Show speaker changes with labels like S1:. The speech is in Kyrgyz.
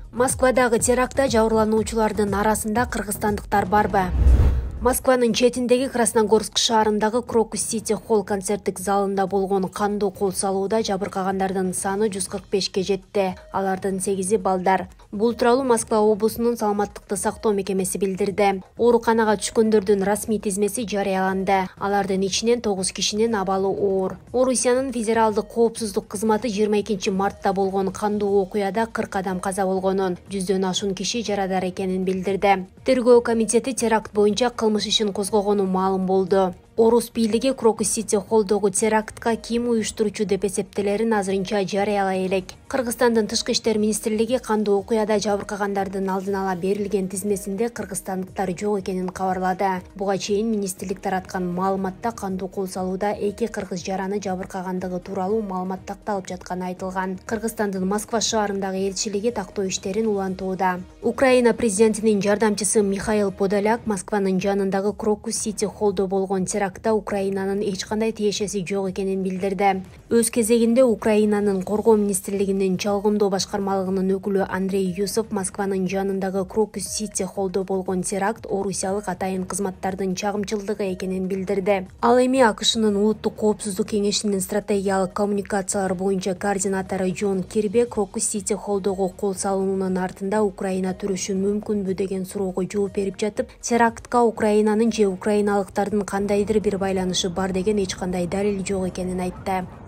S1: Москвадагы терактта жабырлануучулардын арасында кыргызстандыктар барбы? Москванын четиндеги Красногорск шаарындагы Крокус Сити Холл концерттик залында болгон кандуу кол салууда жабыркагандардын саны 145ке жетти. Алардын 8-и балдар. Бул тууралуу Москва облусунун саламаттыкты сактоо мекемеси билдирди. Ооруканага түшкөндөрдүн расмий тизмеси жарыяланды. Алардын ичинен 9 кишинин абалы оор. Орусиянын федералдык коопсуздук кызматы 22 мартта болгон кандуу окуяда 40 адам каза болгонун, 100дөн ашуун киши жарадар экенин билдирди. Тергөө комитети теракт боюнча кылмыш ишин козгогону маалым болду. Орус бийлиги Крокус Сити Холлдогу терактка ким уюштуруучу деп эсептелерин азырынча жарыялай элек. Кыргызстандын Тышкы иштер министрлиги кандуу окуяда жабыркагандардын алдын ала берилген тизмесинде кыргызстандыктар жок экенин кабарлады. Буга чейин министрлик тараткан маалыматта кандуу кол салууда 2 кыргыз жараны жабыркагандыгы тууралуу маалымат такталып жатканы айтылган. Кыргызстандын Москва шаарындагы элчилиги тактоо иштерин улантууда. Украина президентинин жардамчысы Михаил Подоляк Москванын жанындагы Крокус Сити Холлдо болгон терактта Украинанын эч кандай тиешеси жок экенин билдирди. Өз кезегинде Украинанын коргоо министрлигинин чалгымдоо башкармалыгынын өкүлү Андрей Юсов Москванын жанындагы Крокус Сити Холлдо болгон теракт орусиялык атайын кызматтардын чагымчылдыгы экенин билдирди. Ал эми АКШнын улуттук коопсуздук кеңешинин стратегиялык коммуникациялар боюнча координатору Джон Кирби Крокус Сити Холлдогу кол салуунун артында Украина турушу мүмкүнбү деген суроого жооп берип жатып, терактка Украинанын же украиналыктардын кандайдыр бир байланышы бар деген эч кандай далил жок экенин айтты.